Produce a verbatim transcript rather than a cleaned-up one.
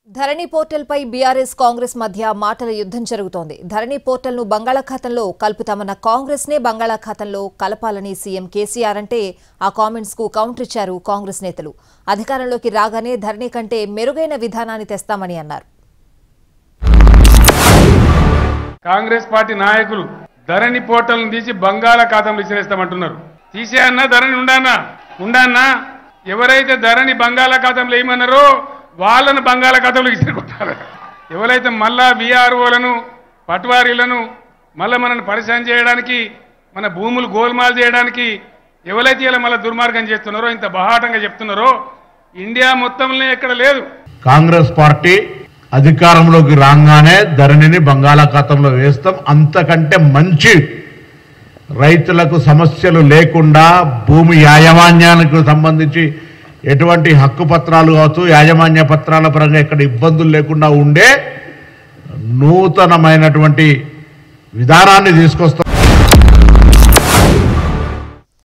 ధరణి portal పై BRS Congress మధ్య మాటల యుద్ధం జరుగుతోంది. ధరణి పోర్టల్ ను బంగాళాఖాతంలో కలుపుతామన్న కాంగ్రెస్ నే బంగాళాఖాతంలో కలపాలని సీఎం కేసీఆర్ అంటే ఆ కామెంట్స్ కు కౌంటర్ ఇచ్చారు కాంగ్రెస్ నేతలు. అధికారంలోకి రాగానే ధరణి కంటే మెరుగైన విధానాన్ని తెస్తామని అన్నారు. కాంగ్రెస్ పార్టీ నాయకులు ధరణి పోర్టల్ ను తీసి బంగాళాఖాతంలో విసిరేస్తామంటున్నారు. తీసేయన్నా ధరణి ఉండానా ఉండానా ఎవరైతే ధరణి బంగాళాఖాతంలో ఏమన్నారో వాళ్ళను బంగాళాఖాతంలో విసిరికొట్టారు. ఎవరైతే మళ్ళా బీఆర్ఓలను పట్వారీలను మళ్ళీ మనల్ని పరిశాన్ చేయడానికి మన భూములు గోల్మాల్ చేయడానికి ఎవరైతే ఇలా మళ్ళీ దుర్మార్గం చేస్తున్నారో ఇంత బహాటంగా చెప్తున్నారో ఇండియా మొత్తంలో ఎక్కడ లేదు. కాంగ్రెస్ పార్టీ అధికారంలోకి రాగానే ధరణిని బంగాళాఖాతంలో వేస్తాం, అంతకంటే మంచి రైతులకు సమస్యలు లేకుండా భూమి యాజమాన్యానికి సంబంధించి ఎటువంటి హక్కు పత్రాలు కావచ్చు యాజమాన్య పత్రాల పరంగా ఎక్కడ ఇబ్బందులు లేకుండా ఉండే నూతనమైనటువంటి విధానాన్ని తీసుకొస్తాం.